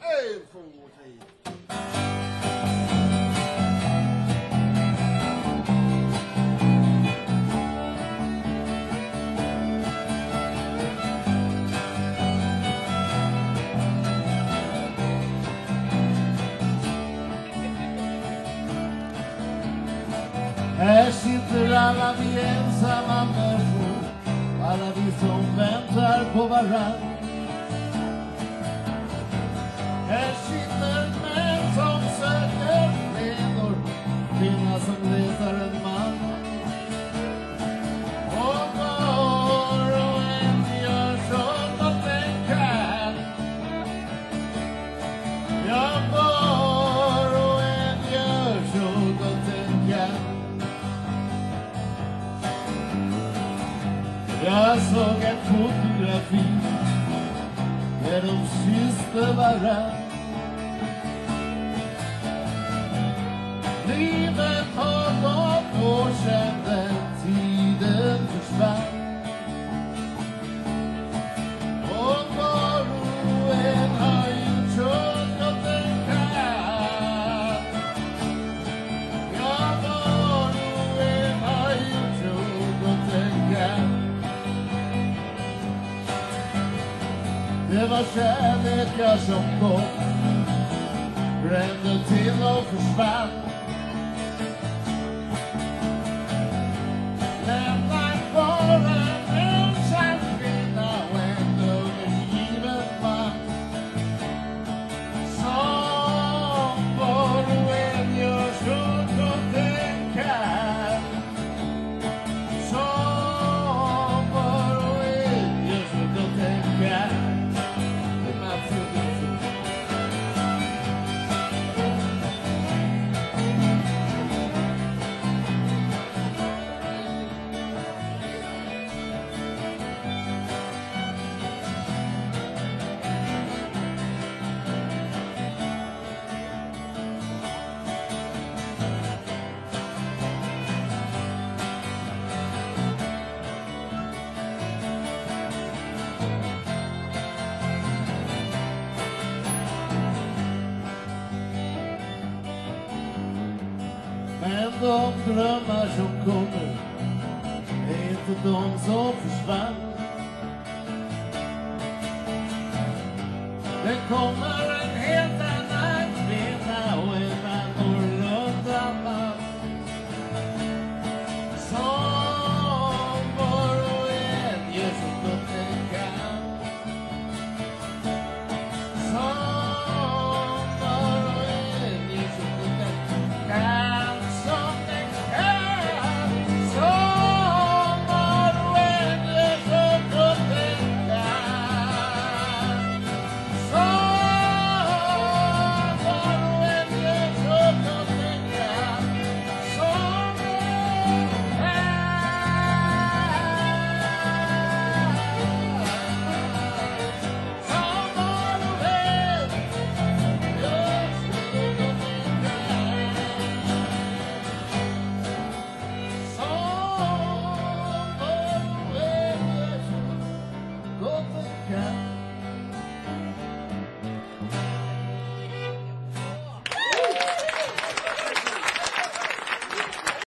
Här sitter alla vi ensamma människor, alla vi som väntar på varann. Här sitter män som söker kvinnor, kvinna som letar en man. Och var och en gör så gott den kan. Ja, var och en gör så gott den kan. Jag såg ett fotografi där de kysste varann. Livet har gått år sedan den tiden försvann. Och var och en har gjort så gott den kan. Ja, var och en har gjort så gott den kan. Det var kärlekar som kom, brände till och försvann. Lämnar bara en ensam kvinna och en övergiven man. Som var och en gör så gott den kan. Som var och en gör så gott den kan. Men de drömmar som kommer är inte de som försvann. Det kommer en